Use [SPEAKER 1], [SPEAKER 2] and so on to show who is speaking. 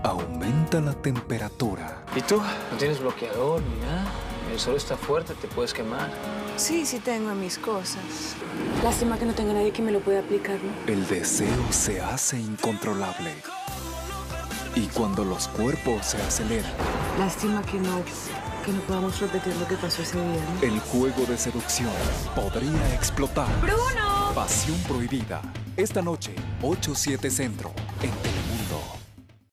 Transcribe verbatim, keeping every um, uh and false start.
[SPEAKER 1] Aumenta la temperatura.
[SPEAKER 2] ¿Y tú? ¿No tienes bloqueador ni nada? El sol está fuerte, te puedes quemar.
[SPEAKER 3] Sí, sí tengo mis cosas. Lástima que no tenga nadie que me lo pueda aplicar, ¿no?
[SPEAKER 1] El deseo se hace incontrolable. Y cuando los cuerpos se aceleran,
[SPEAKER 3] Lástima que no, que no podamos repetir lo que pasó ese día, ¿no?
[SPEAKER 1] el juego de seducción podría explotar.
[SPEAKER 3] ¡Bruno!
[SPEAKER 1] Pasión prohibida. Esta noche, ocho siete Centro, en televisión.